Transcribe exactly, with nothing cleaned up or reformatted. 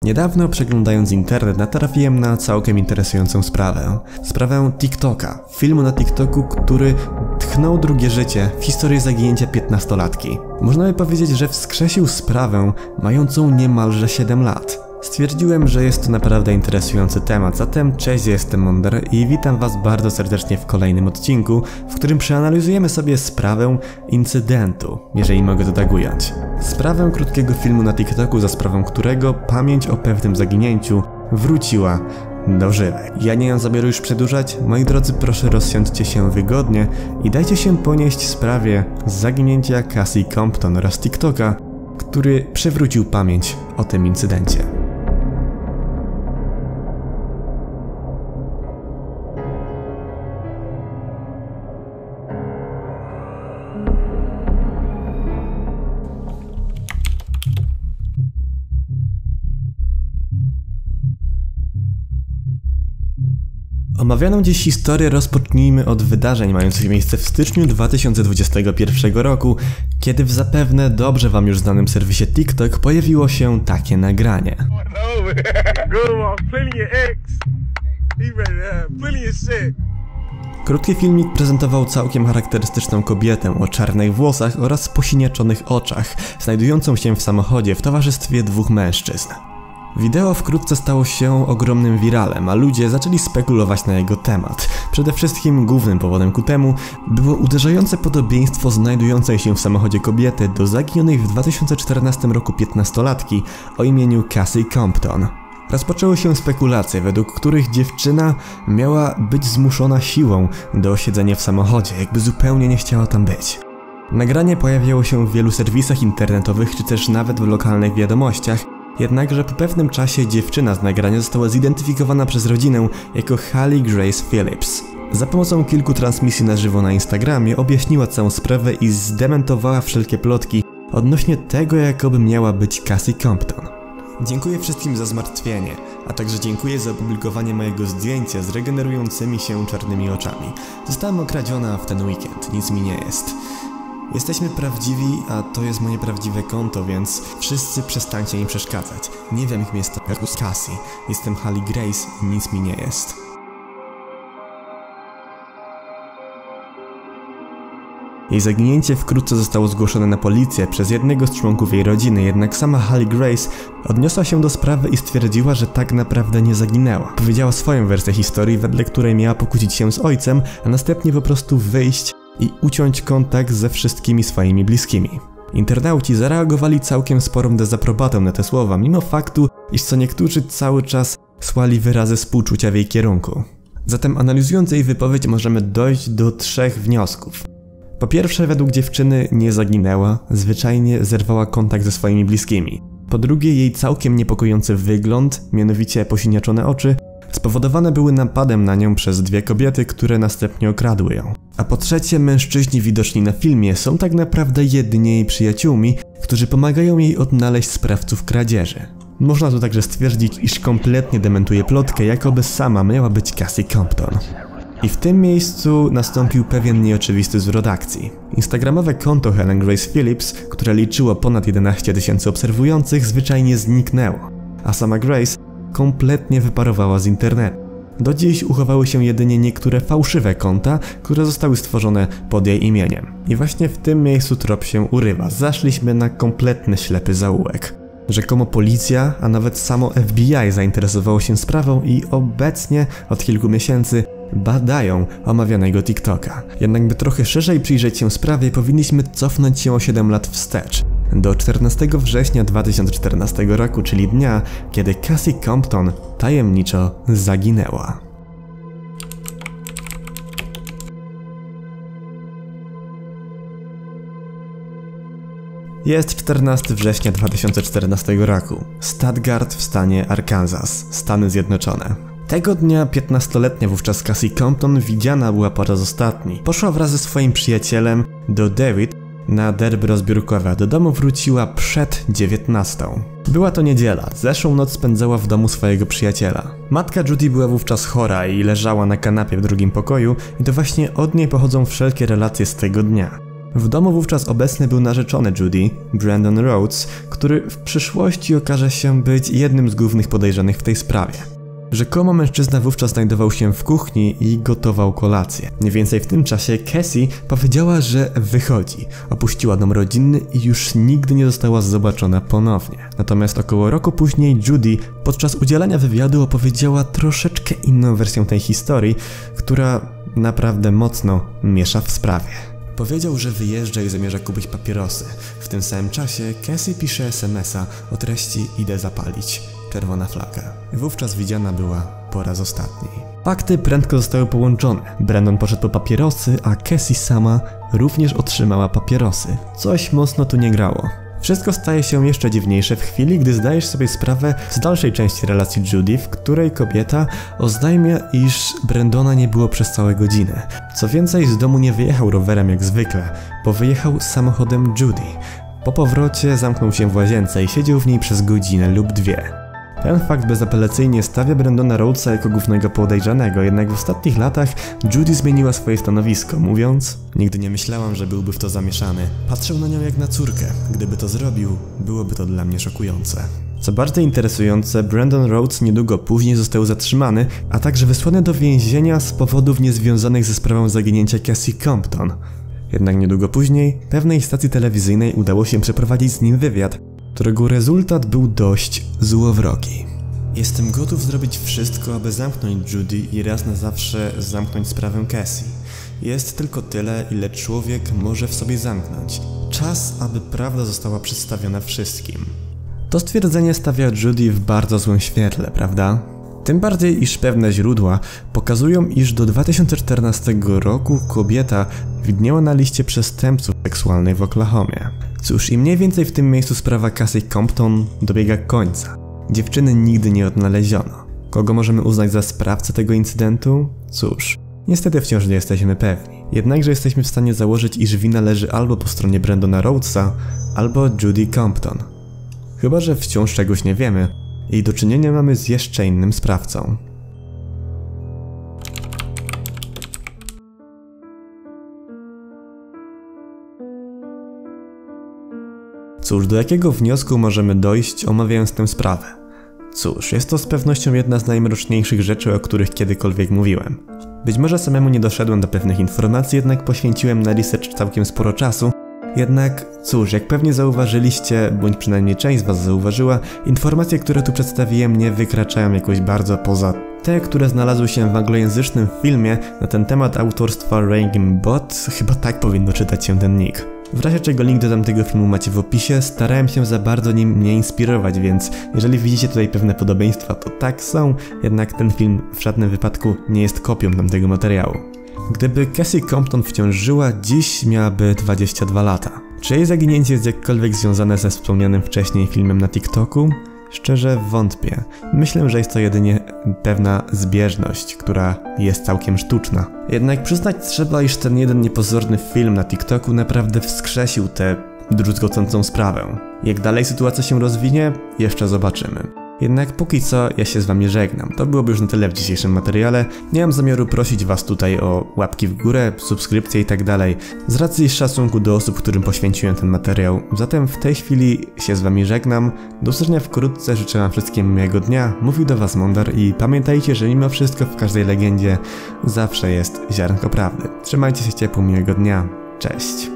Niedawno przeglądając internet natrafiłem na całkiem interesującą sprawę. Sprawę TikToka, filmu na TikToku, który tchnął drugie życie w historię zaginięcia piętnastolatki. Można by powiedzieć, że wskrzesił sprawę mającą niemalże siedem lat. Stwierdziłem, że jest to naprawdę interesujący temat, zatem cześć, jestem Monder i witam was bardzo serdecznie w kolejnym odcinku, w którym przeanalizujemy sobie sprawę incydentu, jeżeli mogę to tak ująć. Sprawę krótkiego filmu na TikToku, za sprawą którego pamięć o pewnym zaginięciu wróciła do żywej. Ja nie mam zamiaru już przedłużać, moi drodzy, proszę rozsiądźcie się wygodnie i dajcie się ponieść sprawie zaginięcia Cassie Compton oraz TikToka, który przywrócił pamięć o tym incydencie. Omawianą dziś historię rozpocznijmy od wydarzeń mających miejsce w styczniu dwa tysiące dwudziestego pierwszego roku, kiedy w zapewne dobrze wam już znanym serwisie TikTok pojawiło się takie nagranie. Krótki filmik prezentował całkiem charakterystyczną kobietę o czarnych włosach oraz posiniaczonych oczach, znajdującą się w samochodzie w towarzystwie dwóch mężczyzn. Wideo wkrótce stało się ogromnym wiralem, a ludzie zaczęli spekulować na jego temat. Przede wszystkim głównym powodem ku temu było uderzające podobieństwo znajdującej się w samochodzie kobiety do zaginionej w dwa tysiące czternastym roku piętnastolatki o imieniu Cassie Compton. Rozpoczęły się spekulacje, według których dziewczyna miała być zmuszona siłą do siedzenia w samochodzie, jakby zupełnie nie chciała tam być. Nagranie pojawiało się w wielu serwisach internetowych, czy też nawet w lokalnych wiadomościach, jednakże po pewnym czasie dziewczyna z nagrania została zidentyfikowana przez rodzinę jako Hallie Grace Phillips. Za pomocą kilku transmisji na żywo na Instagramie objaśniła całą sprawę i zdementowała wszelkie plotki odnośnie tego, jakoby miała być Cassie Compton. Dziękuję wszystkim za zmartwienie, a także dziękuję za opublikowanie mojego zdjęcia z regenerującymi się czarnymi oczami. Zostałam okradziona w ten weekend, nic mi nie jest. Jesteśmy prawdziwi, a to jest moje prawdziwe konto, więc wszyscy przestańcie mi przeszkadzać. Nie wiem, kim jestem Cassie, jestem Hallie Grace i nic mi nie jest. Jej zaginięcie wkrótce zostało zgłoszone na policję przez jednego z członków jej rodziny, jednak sama Hallie Grace odniosła się do sprawy i stwierdziła, że tak naprawdę nie zaginęła. Powiedziała swoją wersję historii, wedle której miała pokłócić się z ojcem, a następnie po prostu wyjść i uciąć kontakt ze wszystkimi swoimi bliskimi. Internauci zareagowali całkiem sporą dezaprobatą na te słowa, mimo faktu, iż co niektórzy cały czas słali wyrazy współczucia w jej kierunku. Zatem analizując jej wypowiedź możemy dojść do trzech wniosków. Po pierwsze, według dziewczyny nie zaginęła, zwyczajnie zerwała kontakt ze swoimi bliskimi. Po drugie, jej całkiem niepokojący wygląd, mianowicie posiniaczone oczy, spowodowane były napadem na nią przez dwie kobiety, które następnie okradły ją. A po trzecie, mężczyźni widoczni na filmie są tak naprawdę jedynie jej przyjaciółmi, którzy pomagają jej odnaleźć sprawców kradzieży. Można tu także stwierdzić, iż kompletnie dementuje plotkę, jakoby sama miała być Cassie Compton. I w tym miejscu nastąpił pewien nieoczywisty zwrot akcji. Instagramowe konto Hallie Grace Phillips, które liczyło ponad jedenaście tysięcy obserwujących, zwyczajnie zniknęło, a sama Grace kompletnie wyparowała z internetu. Do dziś uchowały się jedynie niektóre fałszywe konta, które zostały stworzone pod jej imieniem. I właśnie w tym miejscu trop się urywa. Zaszliśmy na kompletny ślepy zaułek. Rzekomo policja, a nawet samo F B I zainteresowało się sprawą i obecnie od kilku miesięcy badają omawianego TikToka. Jednak by trochę szerzej przyjrzeć się sprawie, powinniśmy cofnąć się o siedem lat wstecz. Do czternastego września dwa tysiące czternastego roku, czyli dnia, kiedy Cassie Compton tajemniczo zaginęła. Jest czternastego września dwa tysiące czternastego roku. Stuttgart w stanie Arkansas, Stany Zjednoczone. Tego dnia piętnastoletnia wówczas Cassie Compton widziana była po raz ostatni. Poszła wraz ze swoim przyjacielem do David na derby rozbiórkowe, a do domu wróciła przed dziewiętnastą. Była to niedziela, zeszłą noc spędzała w domu swojego przyjaciela. Matka Judy była wówczas chora i leżała na kanapie w drugim pokoju i to właśnie od niej pochodzą wszelkie relacje z tego dnia. W domu wówczas obecny był narzeczony Judy, Brandon Rhodes, który w przyszłości okaże się być jednym z głównych podejrzanych w tej sprawie. Rzekomo mężczyzna wówczas znajdował się w kuchni i gotował kolację. Mniej więcej w tym czasie Cassie powiedziała, że wychodzi. Opuściła dom rodzinny i już nigdy nie została zobaczona ponownie. Natomiast około roku później Judy podczas udzielania wywiadu opowiedziała troszeczkę inną wersję tej historii, która naprawdę mocno miesza w sprawie. Powiedział, że wyjeżdża i zamierza kupić papierosy. W tym samym czasie Cassie pisze es em es a o treści "idę zapalić". Czerwona flaga. Wówczas widziana była po raz ostatni. Fakty prędko zostały połączone. Brandon poszedł po papierosy, a Cassie sama również otrzymała papierosy. Coś mocno tu nie grało. Wszystko staje się jeszcze dziwniejsze w chwili, gdy zdajesz sobie sprawę z dalszej części relacji Judy, w której kobieta oznajmia, iż Brandona nie było przez całe godzinę. Co więcej, z domu nie wyjechał rowerem jak zwykle, bo wyjechał samochodem Judy. Po powrocie zamknął się w łazience i siedział w niej przez godzinę lub dwie. Ten fakt bezapelacyjnie stawia Brandona Rhodesa jako głównego podejrzanego, jednak w ostatnich latach Judy zmieniła swoje stanowisko, mówiąc: "Nigdy nie myślałam, że byłby w to zamieszany. Patrzę na nią jak na córkę. Gdyby to zrobił, byłoby to dla mnie szokujące". Co bardziej interesujące, Brandon Rhodes niedługo później został zatrzymany, a także wysłany do więzienia z powodów niezwiązanych ze sprawą zaginięcia Cassie Compton. Jednak niedługo później pewnej stacji telewizyjnej udało się przeprowadzić z nim wywiad, którego rezultat był dość złowrogi. "Jestem gotów zrobić wszystko, aby zamknąć Judy i raz na zawsze zamknąć sprawę Cassie. Jest tylko tyle, ile człowiek może w sobie zamknąć. Czas, aby prawda została przedstawiona wszystkim". To stwierdzenie stawia Judy w bardzo złym świetle, prawda? Tym bardziej, iż pewne źródła pokazują, iż do dwa tysiące czternastego roku kobieta widniała na liście przestępców seksualnych w Oklahomie. Cóż, i mniej więcej w tym miejscu sprawa Cassie Compton dobiega końca. Dziewczyny nigdy nie odnaleziono. Kogo możemy uznać za sprawcę tego incydentu? Cóż, niestety wciąż nie jesteśmy pewni. Jednakże jesteśmy w stanie założyć, iż wina leży albo po stronie Brandona Rhodesa, albo Judy Compton. Chyba że wciąż czegoś nie wiemy i do czynienia mamy z jeszcze innym sprawcą. Cóż, do jakiego wniosku możemy dojść, omawiając tę sprawę? Cóż, jest to z pewnością jedna z najmroczniejszych rzeczy, o których kiedykolwiek mówiłem. Być może samemu nie doszedłem do pewnych informacji, jednak poświęciłem na research całkiem sporo czasu. Jednak, cóż, jak pewnie zauważyliście, bądź przynajmniej część z was zauważyła, informacje, które tu przedstawiłem, nie wykraczają jakoś bardzo poza te, które znalazły się w anglojęzycznym filmie na ten temat autorstwa Raging Bot. Chyba tak powinno czytać się ten nick. W razie czego link do tamtego filmu macie w opisie. Starałem się za bardzo nim nie inspirować, więc jeżeli widzicie tutaj pewne podobieństwa, to tak są, jednak ten film w żadnym wypadku nie jest kopią tamtego materiału. Gdyby Cassie Compton wciąż żyła, dziś miałaby dwadzieścia dwa lata. Czy jej zaginięcie jest jakkolwiek związane ze wspomnianym wcześniej filmem na TikToku? Szczerze wątpię. Myślę, że jest to jedynie pewna zbieżność, która jest całkiem sztuczna. Jednak przyznać trzeba, iż ten jeden niepozorny film na TikToku naprawdę wskrzesił tę druzgocącą sprawę. Jak dalej sytuacja się rozwinie, jeszcze zobaczymy. Jednak póki co ja się z wami żegnam. To byłoby już na tyle w dzisiejszym materiale. Nie mam zamiaru prosić was tutaj o łapki w górę, subskrypcje i tak dalej, z racji szacunku do osób, którym poświęciłem ten materiał. Zatem w tej chwili się z wami żegnam. Do usłyszenia wkrótce, życzę wam wszystkim miłego dnia. Mówił do was Mondar i pamiętajcie, że mimo wszystko w każdej legendzie zawsze jest ziarnko prawdy. Trzymajcie się ciepło, miłego dnia. Cześć.